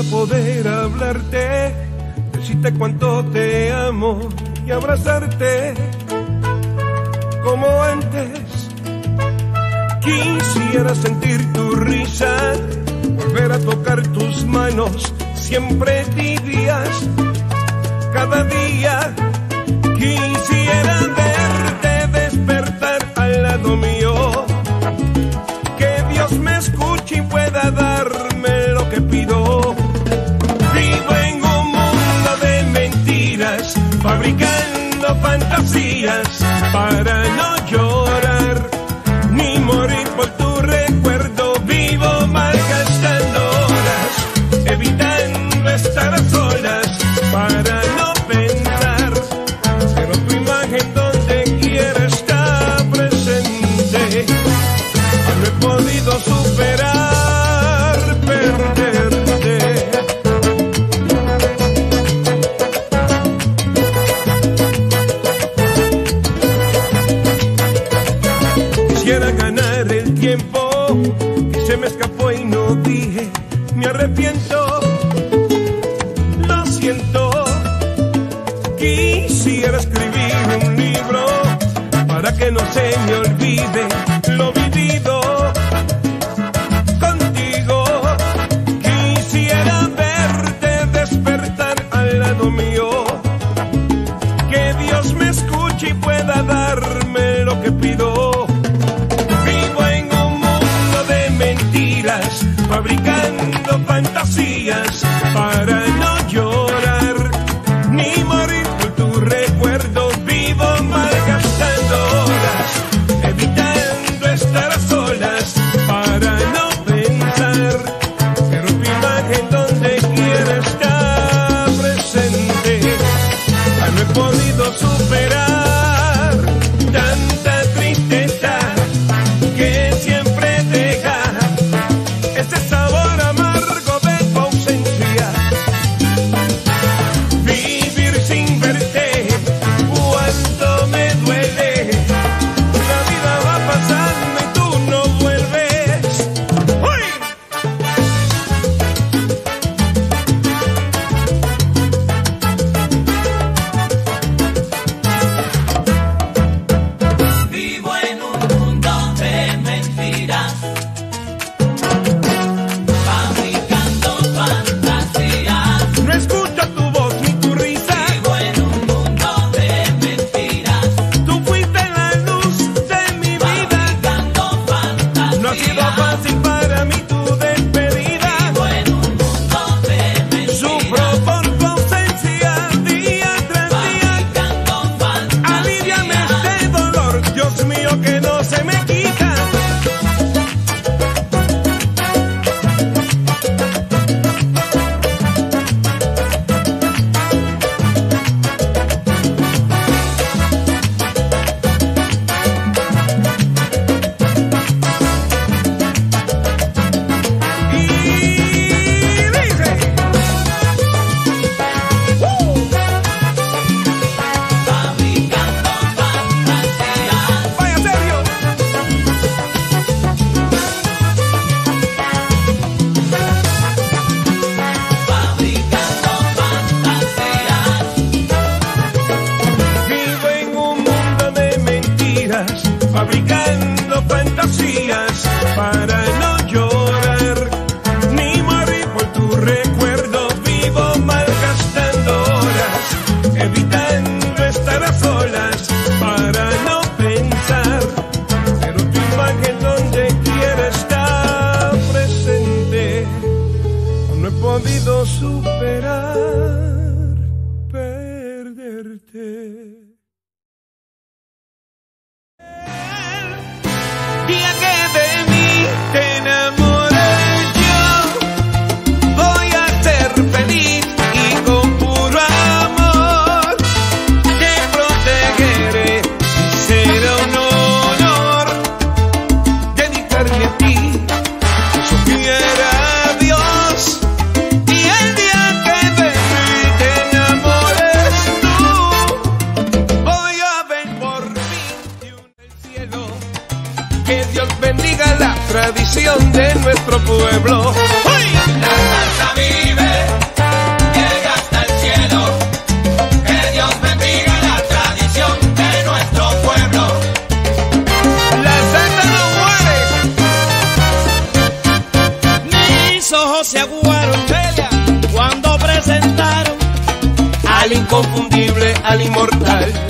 poder hablarte, decirte cuánto te amo y abrazarte como antes. Quisiera sentir tu risa, volver a tocar tus manos, siempre tibias, cada día. Quisiera verte despertar al lado mío, que Dios me escuche y pueda darme lo que pido. Vivo en un mundo de mentiras, fabricando fantasías para no llorar ni morir por tu recuerdo. Vivo malgastando horas, evitando estar a solas para no pensar, pero tu imagen donde quiera está presente. No he podido superar perderte. Quisiera ganar el tiempo que se me escapó y no dije, me arrepiento, lo siento. Quisiera escribir un libro para que no se me olvide lo vivido contigo. Quisiera verte despertar al lado mío, que Dios me escuche y pueda darme lo que pido. Vivo en un mundo de mentiras, fabricando fantasías para no llorar ni morir por tu recuerdo. Vivo malgastando horas, evitando estar a solas para no pensar, pero tu imagen donde quiera está presente. No he podido superar tanta tristeza que siempre deja ese sabor amargo de tu ausencia. Vivir sin verte, cuánto me duele. La vida va pasando y tú no vuelves. ¡Uy! Vivo en un mundo de mentiras, fabricando fantasías. No escucho tu voz ni tu risa. Vivo en un mundo de mentiras, Tú fuiste la luz de mi vida. fabricando fantasías. No ha sido fácil para mí tu despedida. Vivo en un mundo de mentiras, Sufro por tu ausencia día tras día. fabricando fantasías. Aliviame este dolor, Dios mío, que no se me quita. Y dice, Fabricando fantasías. vaya serio. Fabricando fantasías. Vivo en un mundo de mentiras, fabricando fantasías para no llorar ni morir por tu recuerdo. Vivo malgastando horas, evitando estar a solas para no pensar, pero tu imagen donde quiera está presente. No he podido superar perderte. Día que de mí te enamoré yo, voy a ser feliz y con puro amor te protegeré. Será un honor dedicarme a ti, eso quiera Dios. Y el día que de mí te enamores tú, voy a ver por mí el cielo. Que Dios bendiga la tradición de nuestro pueblo. ¡Uy! La salsa vive. al inconfundible, al inmortal.